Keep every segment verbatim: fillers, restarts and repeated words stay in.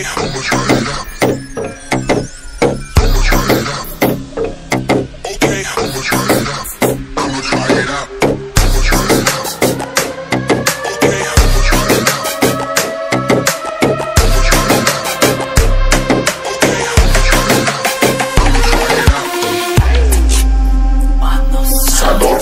I'ma try it out. I'ma try it out. Okay, I'ma try it out. I'ma try it out. I'ma try it out. Okay, I'ma try it out. I'ma try it out. Okay, I'ma try it out. I'ma try it out. Sabor.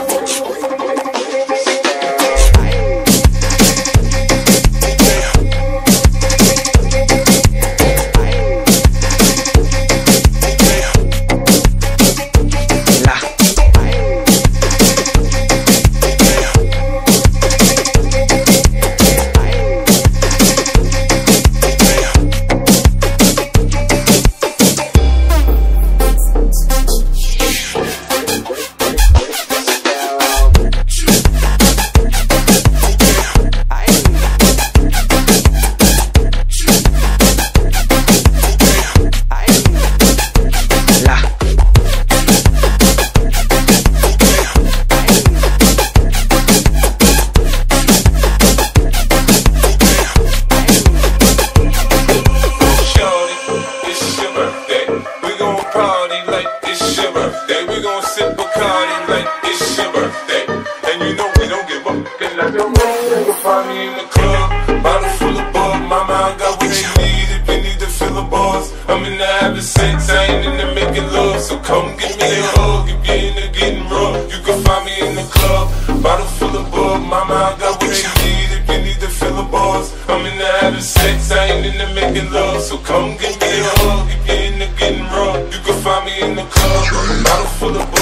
We gon' sip Bacardi like it's your birthday. And you know we don't give up. Cause like the road, you can find me in the club. Bottle full of bug, mama, I got what you need if you need to fill the bars. I'm in the having sex, I ain't in the making love. So come give me a hug if you're in the getting rough. You can find me in the club. Bottle full of bug, mama, I got what you need if you need to fill the bars. I'm in the having sex, I ain't in the making love. So come give me a hug if you're in the getting rough. You can find me in the club. Bottle full of